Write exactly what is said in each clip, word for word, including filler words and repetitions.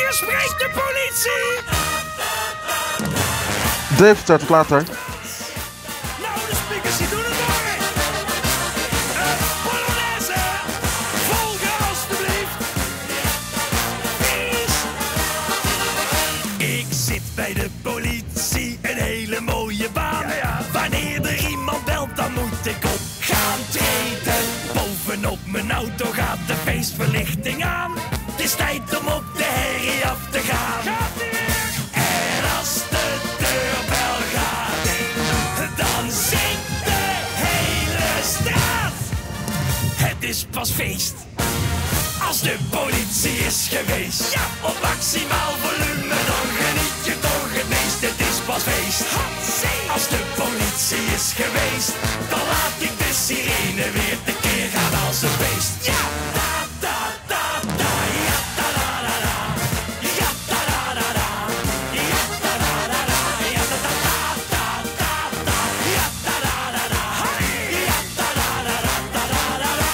Hier spreekt de politie! Deventer, tot later. Nou, de speakers die doen het nog eens. Uh, Polonaise, volgen alstublieft. Peace. Ik zit bij de politie, een hele mooie baan. Ja, ja. Wanneer er iemand belt, dan moet ik op gaan treden. Bovenop mijn auto gaat de feestverlichting aan. Het is tijd om op de herrie af te gaan. Gaat ie weer? En als de deurbel gaat, dan zingt de hele straat. Het is pas feest als de politie is geweest. Ja, op maximaal volume, dan geniet je toch het meest. Het is pas feest als de politie is geweest. Dan laat ik de sirene weer tekeer gaan als een beest. Ja, da, da, da, da, ja, da, da, da, da. Ja, da, da, da, da. Ja, da, da, da, da. Ja, da, da, da, da, da. Ja, da, da, da, da. Ja, da, da, da, da, da, da.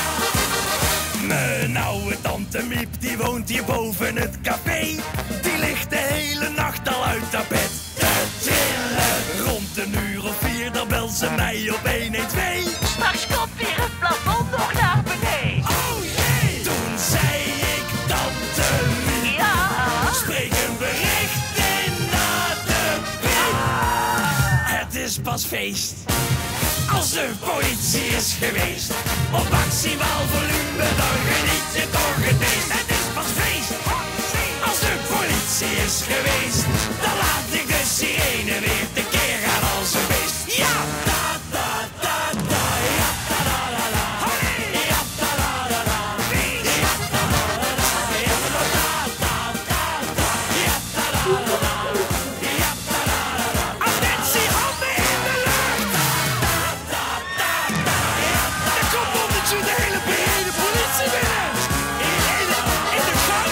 Mijn oude tante Miep, die woont hier boven het café. Die ligt de hele nacht al uit haar bed te trillen. Rond een uur of vier, dan belt ze mij op honderdtwaalf. Straks komt hier het plafond nog naar beneden. Oh jee! Toen zei ik, tante Miep, Ja. spreek een bericht in naar de piep. Het is pas feest als de politie is geweest. Op maximaal volume, dan geniet je toch het meest. Het is pas feest als de politie is geweest. Dan laat ik de sirene weer tekeer gaan als een beest. Ja, da, da, da, da, ja, da, da, da, da. Ja, da, da, da, da. Ja, da, da, da, da. Ja, da, da, da, da, da. Ja, da, da, da, da. Ja, da, da, da, da. Attentie, handen in de lucht. Da, da, da, da, ja, da. Er komt ondertussen de hele brede politie binnen. In de, in de gang.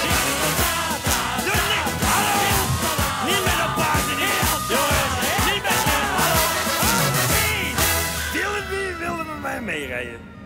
Doe niet. Hallo. Niet met een paarden, niet. Jongens, niet met z'n. Hallo. Wie wilde, wie wilde met mij meerijden?